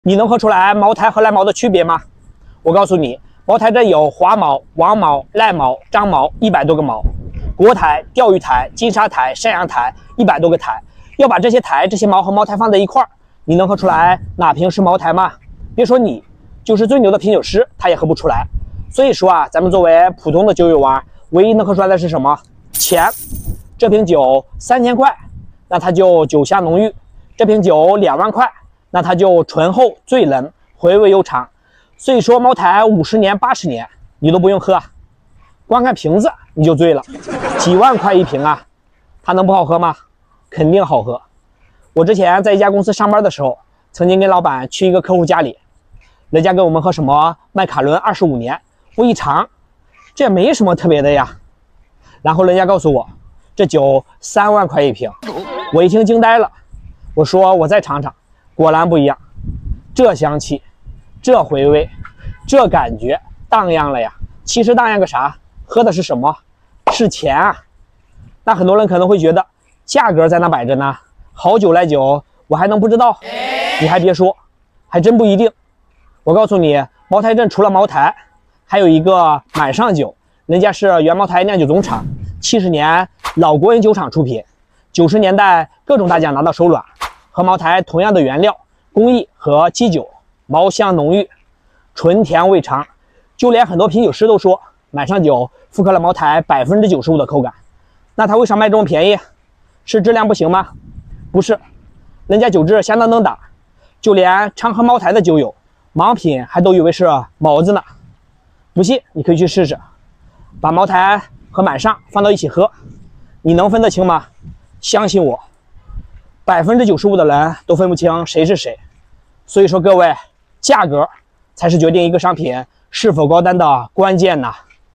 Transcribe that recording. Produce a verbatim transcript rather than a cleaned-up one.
你能喝出来茅台和蓝茅的区别吗？我告诉你，茅台镇有华茅、王茅、赖茅、张茅一百多个茅，国台、钓鱼台、金沙台、山羊台一百多个台。要把这些台、这些茅和茅台放在一块儿，你能喝出来哪瓶是茅台吗？别说你，就是最牛的品酒师，他也喝不出来。所以说啊，咱们作为普通的酒友啊，唯一能喝出来的是什么？钱。这瓶酒三千块，那它就酒香浓郁；这瓶酒两万块，那它就醇厚醉人，回味悠长。所以说，茅台五十年、八十年你都不用喝，光看瓶子你就醉了。几万块一瓶啊，它能不好喝吗？肯定好喝。我之前在一家公司上班的时候，曾经跟老板去一个客户家里，人家给我们喝什么麦卡伦二十五年，我一尝，这也没什么特别的呀。然后人家告诉我，这酒三万块一瓶，我一听惊呆了。我说我再尝尝，果然不一样，这香气，这回味，这感觉荡漾了呀。其实荡漾个啥？喝的是什么？是钱啊。那很多人可能会觉得价格在那摆着呢，好酒赖酒我还能不知道？你还别说，还真不一定。我告诉你，茅台镇除了茅台，还有一个满上酒，人家是原茅台酿酒总厂，七十年老国营酒厂出品，九十年代各种大奖拿到手软，和茅台同样的原料、工艺和基酒，茅香浓郁，醇甜味长。就连很多品酒师都说，满上酒复刻了茅台百分之九十五的口感。那它为啥卖这么便宜？是质量不行吗？不是，人家酒质相当能打，就连常喝茅台的酒友，盲品还都以为是毛子呢。不信你可以去试试，把茅台和满上放到一起喝，你能分得清吗？相信我，百分之九十五的人都分不清谁是谁。所以说各位，价格才是决定一个商品是否高端的关键呢。